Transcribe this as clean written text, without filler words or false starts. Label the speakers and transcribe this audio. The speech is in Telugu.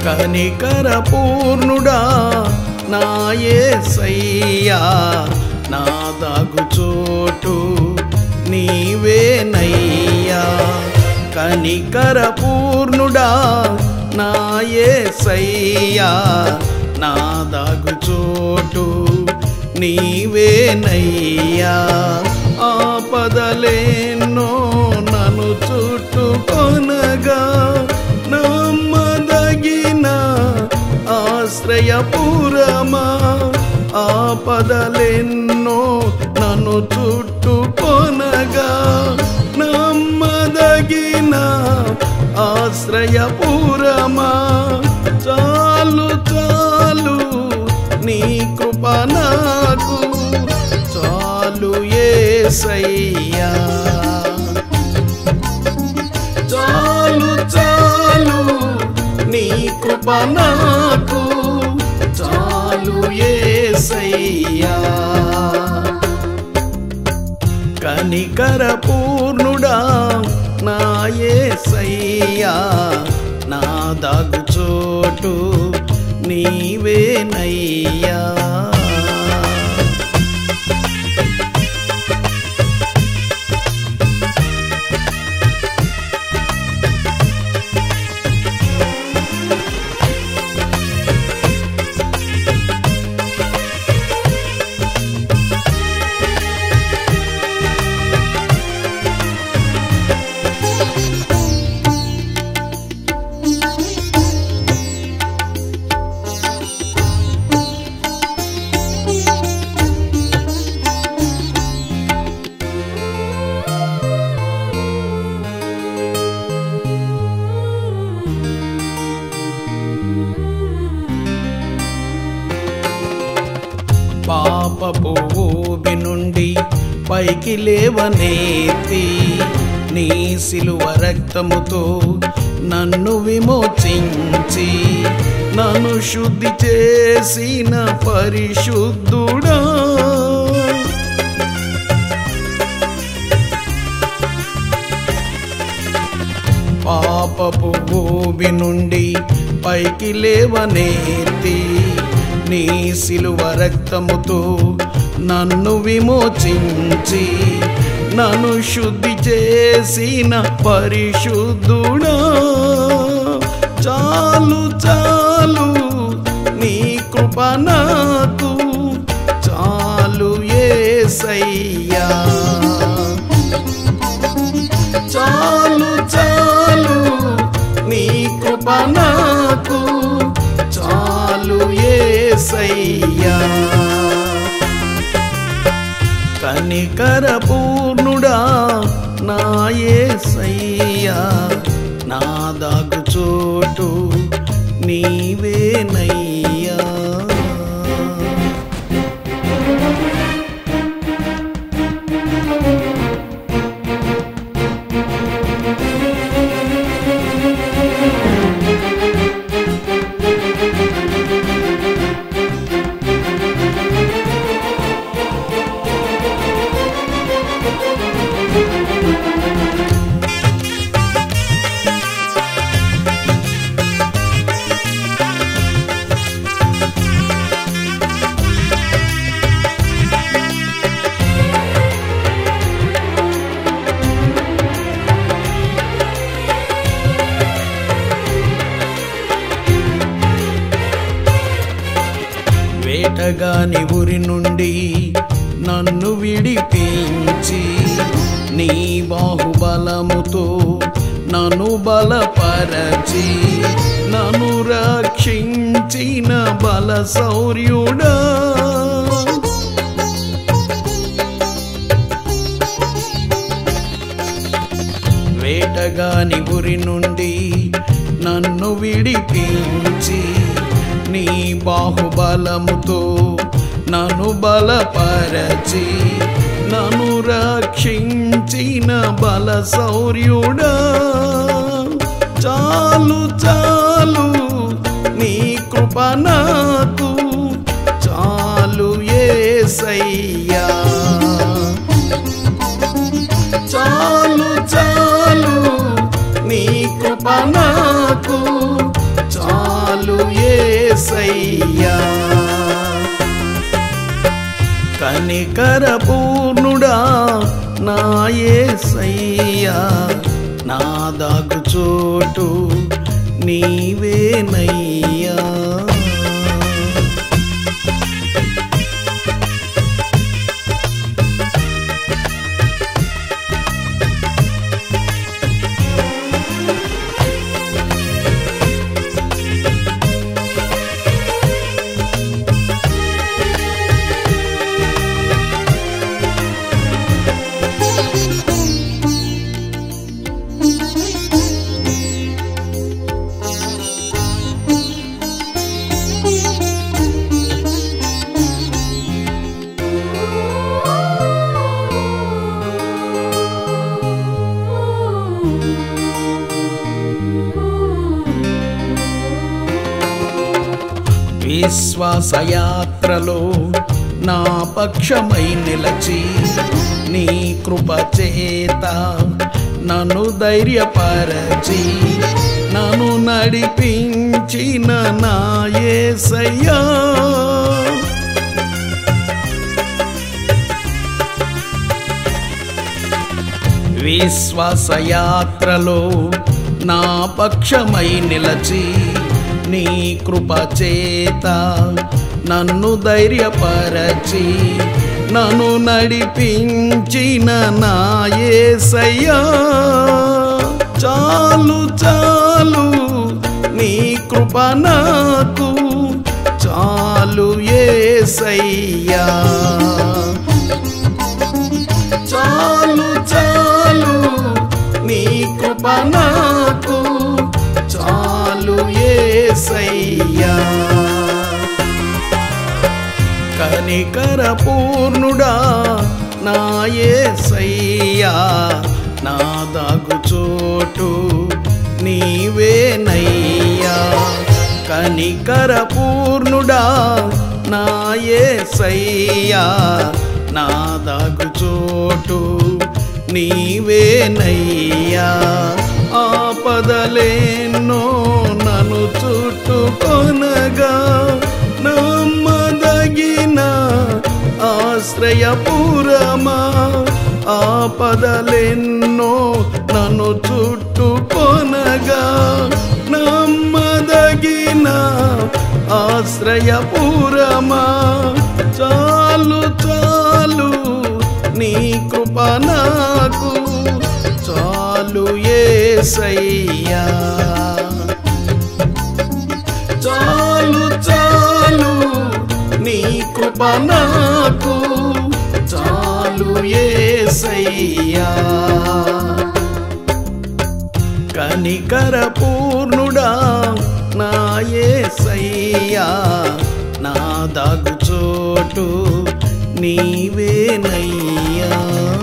Speaker 1: కనికర పూర్ణుడా నా యేసయ్యా, నా దాగుచోటు నీవేనయ్యా. కనికర పూర్ణుడా నా యేసయ్యా, నా దాగుచోటు నీవేనయ్యా. ఆపదలెన్నో నన్ను చుట్టుకొనగా నమ్మదగిన ఆశ్రయపురమా. ఆపదలెన్నో నన్ను చుట్టుకొనగా నమ్మదగిన ఆశ్రయపురమా. చాలు చాలు నీ కృప నాకు, చాలు యేసయ్యా. చాలు చాలు నీ కృప నాకు, చాలు యేసయ్యా. కనికర పూర్ణుడా నా యేసయ్యా, నా దాగుచోటు నీవేనయ్యా. పాపపు ఊబి నుండి పైకి లేవనెత్తి నీ సిలువ రక్తముతో నన్ను విమోచించి నన్ను శుద్ధి చేసిన పరిశుద్ధుడా. పాపపు ఊబి నుండి పైకి లేవనెత్తి నీ సిలువ రక్తముతో నన్ను విమోచించి నన్ను శుద్ధి చేసిన పరిశుద్ధుడా. చాలు చాలు నీ కృప నాకు, చాలు యేసయ్యా. చాలు చాలు నీ కృప నాకు, చాలు యేసయ్యా. కనికర పూర్ణుడా నా యేసయ్యా, నా దాగుచోటు నీవేనయ్యా. వేటగాని ఉరి నుండి నన్ను విడిపించి నీ బాహుబలముతో నన్ను బలపరచి నన్ను రక్షించిన బల శౌర్యుడా. వేటగాని ఉరి నుండి నన్ను విడిపించి నీ బాహుబలముతో నన్ను బలపరచి నన్ను రక్షించిన బల శౌర్యుడా. చాలు చాలు నీ కృప నాకు, చాలు యేసయ్యా. చాలు చాలు నీ కృప నాకు, చాలు కనికర పూర్ణుడా నా యేసయ్యా, నా దాగు చోటు నీవేనయ్యా. విశ్వాసయాత్రలో నా పక్షమై నిలచి నీ కృప చేత నన్ను ధైర్యపరచి నన్ను నడిపించిన నా యేసయ్యా, విశ్వాసయాత్రలో నా పక్షమై నిలచి నీ కృప చేత నన్ను ధైర్యపరచి నన్ను నడిపించిన నా యేసయ్యా. చాలు చాలు నీ కృప నాకు చాలు యేసయ్యా, చాలు చాలు నీ కృప నాకు చాలు యేసయ్యా. కనికర పూర్ణుడా నా యేసయ్యా, నా దాగు చోటు నీవేనయ్యా. కనికర పూర్ణుడా నా యేసయ్యా, నా దాగు చోటు నీవేనయ్యా. ఆపదలేన్నో నన్ను చుట్టుకొనగా నమ్మదగిన ఆశ్రయపురమా, ఆపదలెన్నో నన్ను చుట్టుకొనగా నమ్మదగిన ఆశ్రయపురమా. చాలు చాలు నీ కృప నాకు చాలు యేసయ్యా, చాలు చాలు నీ కృప నాకు చాలు యేసయ్యా. కనికర పూర్ణుడా నా యేసయ్యా, నా దాగు చోటు నీవేనయ్యా.